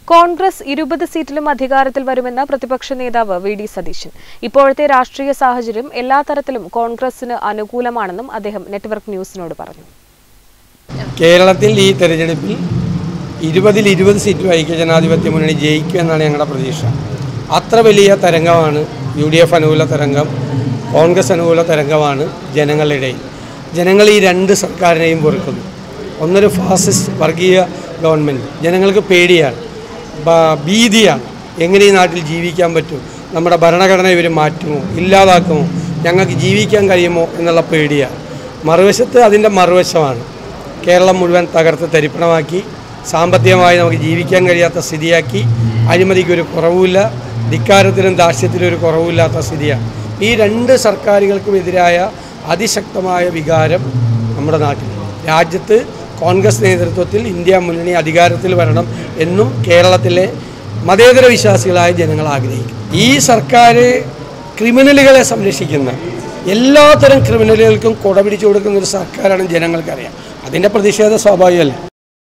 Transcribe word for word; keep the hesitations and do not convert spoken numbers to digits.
കോൺഗ്രസ് ഇരുപത് സീറ്റിലും അധികാരത്തിൽ വരുമെന്ന പ്രതിപക്ഷ നേതാവ് വി ഡി സതീശൻ. ഇപ്പോഴത്തെ രാഷ്ട്രീയ സാഹചര്യം എല്ലാ തരത്തിലും കോൺഗ്രസിന് അനുകൂലമാണെന്നും അദ്ദേഹം നെറ്റ്വർക്ക് ന്യൂസിനോട് പറഞ്ഞു. കേരളത്തിൽ ഈ തെരഞ്ഞെടുപ്പിൽ ഇരുപതിൽ ഇരുപത് സീറ്റും ഐക്യജനാധിപത്യ മുന്നണി ജയിക്കുമെന്നാണ് ഞങ്ങളുടെ പ്രതീക്ഷ. അത്ര വലിയ തരംഗമാണ് യു ഡി എഫ് അനുകൂല തരംഗം, കോൺഗ്രസ് അനുകൂല തരംഗമാണ് ജനങ്ങളുടെ ഇടയിൽ. ജനങ്ങൾ ഈ രണ്ട് സർക്കാരിനെയും വെറുക്കുന്നു. ഒന്നൊരു ഫാസിസ്റ്റ് വർഗീയ ഗവൺമെൻറ്, ജനങ്ങൾക്ക് പേടിയാണ്, ഭീതിയാണ്. എങ്ങനെ ഈ നാട്ടിൽ ജീവിക്കാൻ പറ്റും, നമ്മുടെ ഭരണഘടന ഇവർ മാറ്റുമോ, ഇല്ലാതാക്കുമോ, ഞങ്ങൾക്ക് ജീവിക്കാൻ കഴിയുമോ എന്നുള്ള പേടിയാണ്. മറുവശത്ത് അതിൻ്റെ മറുവശമാണ് കേരളം മുഴുവൻ തകർത്ത് തരിപ്പണമാക്കി, സാമ്പത്തികമായി നമുക്ക് ജീവിക്കാൻ കഴിയാത്ത സ്ഥിതിയാക്കി, അഴിമതിക്കൊരു കുറവുമില്ല, ധിക്കാരത്തിനും ദാർഷ്ട്യത്തിനും ഒരു കുറവില്ലാത്ത സ്ഥിതിയാണ്. ഈ രണ്ട് സർക്കാരുകൾക്കുമെതിരായ അതിശക്തമായ വികാരം നമ്മുടെ നാട്ടിൽ, രാജ്യത്ത് കോൺഗ്രസ് നേതൃത്വത്തിൽ ഇന്ത്യ മുന്നണി അധികാരത്തിൽ വരണം എന്നും കേരളത്തിലെ മതേതര വിശ്വാസികളായ ജനങ്ങൾ ആഗ്രഹിക്കും. ഈ സർക്കാർ ക്രിമിനലുകളെ സംരക്ഷിക്കുന്ന, എല്ലാത്തരം ക്രിമിനലുകൾക്കും കൊടപിടിച്ചു കൊടുക്കുന്ന ഒരു സർക്കാരാണ് ജനങ്ങൾക്കറിയാം. അതിൻ്റെ പ്രതിഷേധം സ്വാഭാവികമല്ല.